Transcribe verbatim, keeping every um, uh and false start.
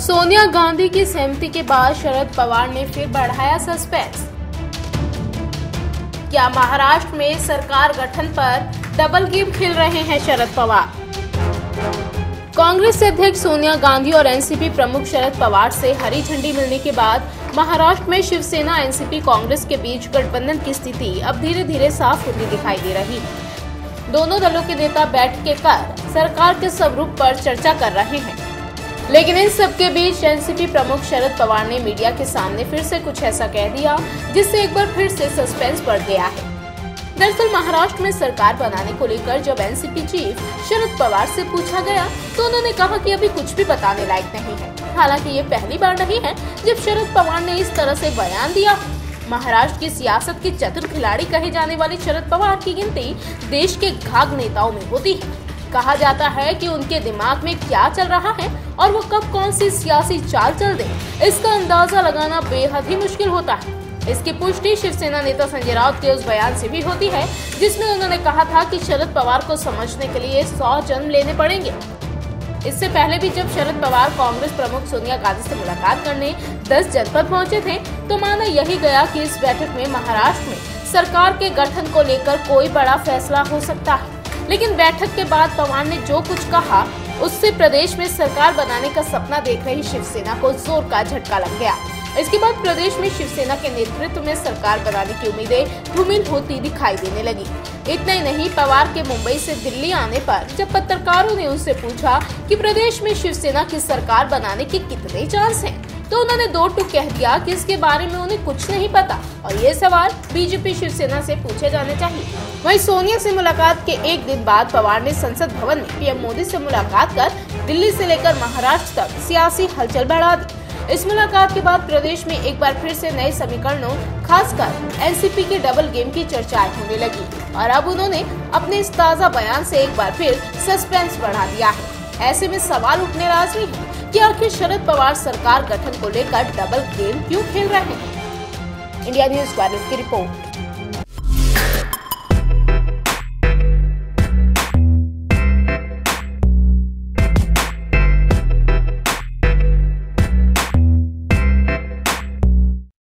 सोनिया गांधी की सहमति के बाद शरद पवार ने फिर बढ़ाया सस्पेंस। क्या महाराष्ट्र में सरकार गठन पर डबल गेम खेल रहे हैं शरद पवार? कांग्रेस अध्यक्ष सोनिया गांधी और एनसीपी प्रमुख शरद पवार से हरी झंडी मिलने के बाद महाराष्ट्र में शिवसेना एनसीपी कांग्रेस के बीच गठबंधन की स्थिति अब धीरे धीरे साफ होती दिखाई दे रही है। दोनों दलों के नेता बैठकें कर सरकार के स्वरूप पर चर्चा कर रहे हैं, लेकिन इन सबके बीच एनसीपी प्रमुख शरद पवार ने मीडिया के सामने फिर से कुछ ऐसा कह दिया जिससे एक बार फिर से सस्पेंस बढ़ गया है। दरअसल महाराष्ट्र में सरकार बनाने को लेकर जब एनसीपी चीफ शरद पवार से पूछा गया तो उन्होंने कहा कि अभी कुछ भी बताने लायक नहीं है। हालांकि ये पहली बार नहीं है जब शरद पवार ने इस तरह से बयान दिया। महाराष्ट्र की सियासत के चतुर खिलाड़ी कहे जाने वाले शरद पवार की गिनती देश के घाघ नेताओं में होती है। कहा जाता है कि उनके दिमाग में क्या चल रहा है और वो कब कौन सी सियासी चाल चल दे, इसका अंदाजा लगाना बेहद ही मुश्किल होता है। इसकी पुष्टि शिवसेना नेता संजय राउत के उस बयान से भी होती है जिसमें उन्होंने कहा था कि शरद पवार को समझने के लिए सौ जन्म लेने पड़ेंगे। इससे पहले भी जब शरद पवार कांग्रेस प्रमुख सोनिया गांधी से मुलाकात करने दस जनपद पहुंचे थे तो माना यही गया कि इस बैठक में महाराष्ट्र में सरकार के गठन को लेकर कोई बड़ा फैसला हो सकता है। लेकिन बैठक के बाद पवार ने जो कुछ कहा उससे प्रदेश में सरकार बनाने का सपना देख रही शिवसेना को जोर का झटका लग गया। इसके बाद प्रदेश में शिवसेना के नेतृत्व में सरकार बनाने की उम्मीदें धूमिल होती दिखाई देने लगी। इतना ही नहीं, पवार के मुंबई से दिल्ली आने पर जब पत्रकारों ने उनसे पूछा कि प्रदेश में शिवसेना की सरकार बनाने के कितने चांस हैं, तो उन्होंने दो टूक कह दिया कि इसके बारे में उन्हें कुछ नहीं पता और ये सवाल बीजेपी शिवसेना से पूछे जाने चाहिए। वहीं सोनिया से मुलाकात के एक दिन बाद पवार ने संसद भवन में पीएम मोदी से मुलाकात कर दिल्ली से लेकर महाराष्ट्र तक सियासी हलचल बढ़ा दी। इस मुलाकात के बाद प्रदेश में एक बार फिर से नए समीकरणों खासकर एनसीपी के डबल गेम की चर्चाएं होने लगी और अब उन्होंने अपने इस ताजा बयान से एक बार फिर सस्पेंस बढ़ा दिया है। ऐसे में सवाल उठने लाजमी है कि आखिर शरद पवार सरकार गठन को लेकर डबल गेम क्यों खेल रहे हैं। इंडिया न्यूज वाले की रिपोर्ट।